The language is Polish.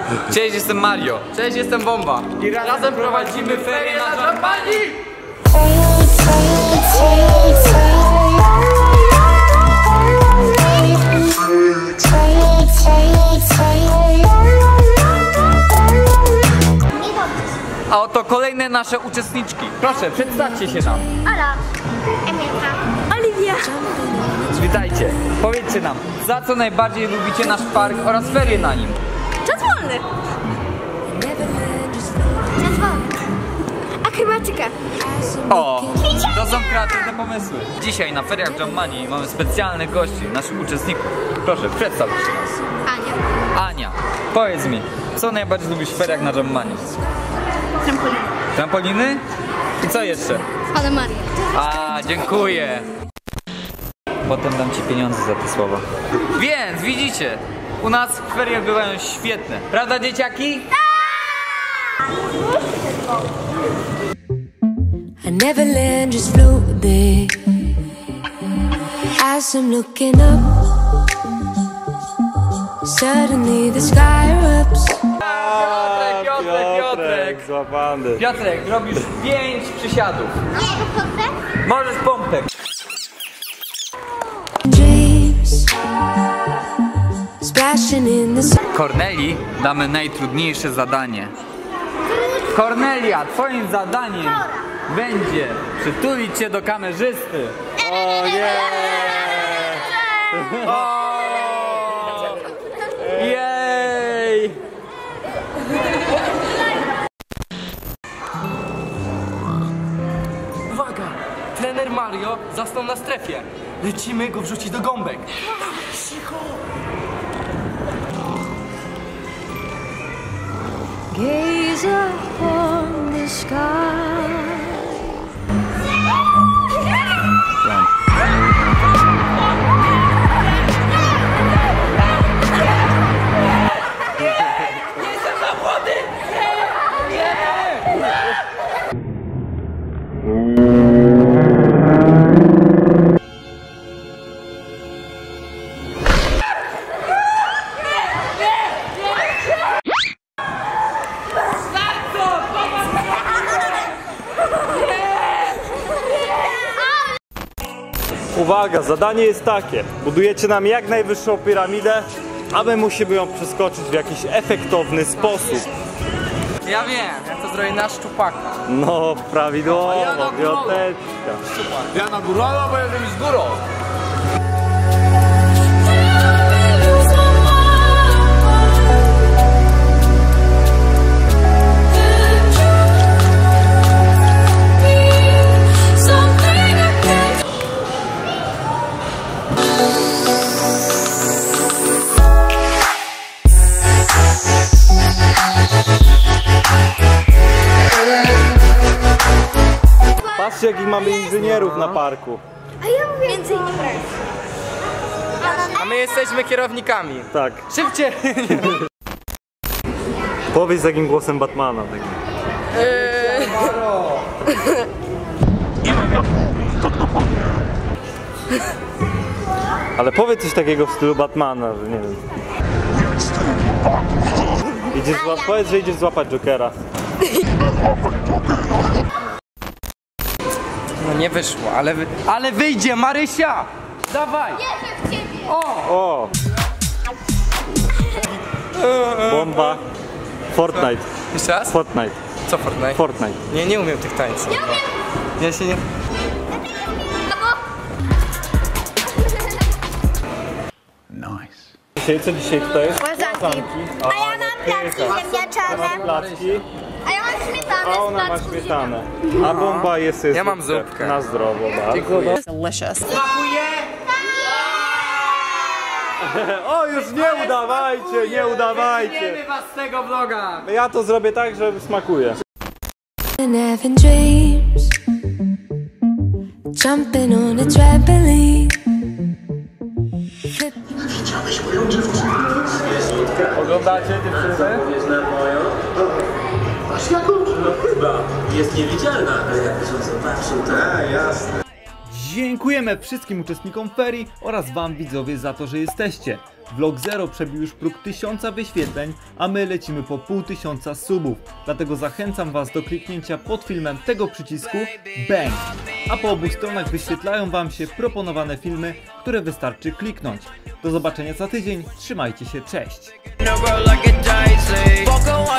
Cześć, jestem Mario. Cześć, jestem Bomba. I razem prowadzimy ferie na Jumpmanii. A oto kolejne nasze uczestniczki. Proszę, przedstawcie się nam. Ola, Emilka, Oliwia. Witajcie. Powiedzcie nam, za co najbardziej lubicie nasz park oraz ferie na nim? Czas wolny. Czas wolny. Akrobatyka. O, to są kreatywne pomysły. Dzisiaj na feriach Jumpmanii mamy specjalnych gości, naszych uczestników. Proszę, przedstaw się nas. Ania. Ania, powiedz mi, co najbardziej lubisz w feriach na Jumpmanii? Trampolina. Trampoliny? I co jeszcze? Ale Maria. A, dziękuję. Potem dam ci pieniądze za te słowa. Więc widzicie, u nas ferie bywają świetne. Prawda, dzieciaki? I never land, just float there. As I'm looking up, suddenly the sky erupts. Piotrek. Złapany. Piotrek, robisz 5 przysiadów. Możesz pompek. Dreams splashing in the sun. Korneli damy najtrudniejsze zadanie. Kornelia, twoim zadaniem będzie przytulić cię do kamerzysty. O nie! O! Jej! Uwaga! Trener Mario zasnął na strefie. Lecimy go wrzucić do gąbek. Gaze upon the sky. Uwaga, zadanie jest takie. Budujecie nam jak najwyższą piramidę, a my musimy ją przeskoczyć w jakiś efektowny sposób. Ja wiem, jak to zrobię na szczupaka. No, prawidłowo, A ja na górę. piąteczka. Ja na górę, bo ja z górą. Patrzcie, jakich mamy inżynierów na parku. A ja mówię więcej nie brać. A my jesteśmy kierownikami. Tak. Szybciej! Powiedz takim głosem Batmana. Takim. Ale powiedz coś takiego w stylu Batmana, że nie wiem. Powiedz, że idziesz złapać Jokera. No nie wyszło, ale wyjdzie, Marysia! Dawaj! Wierzę w ciebie. O! Bomba. Fortnite. Jeszcze raz? Fortnite. Co Fortnite? Fortnite. Nie umiem tych tańców. Ja umiem. Ja się nie... Co dzisiaj tutaj jest? Łazanki. A ja mam placki ziemniaczane. Placki, A ja mam śmietanę a z ona ma placków śmietanę. A bomba jest Ja mam zupkę. Na zdrowo, bardzo. Dziękuję. O, już nie udawajcie, nie udawajcie. was z tego vloga! Ja to zrobię tak, że smakuje. And having dreams, jumping on a trampoline. Oglądacie dziewczyny? Chyba jest niewidzialna, ale jakbyś ją zobaczył, to jasne. Dziękujemy wszystkim uczestnikom ferii oraz wam widzowie za to, że jesteście. Vlog 0 przebił już próg 1000 wyświetleń, a my lecimy po 500 subów. Dlatego zachęcam Was do kliknięcia pod filmem tego przycisku BANG. A po obu stronach wyświetlają Wam się proponowane filmy, które wystarczy kliknąć. Do zobaczenia za tydzień, trzymajcie się, cześć!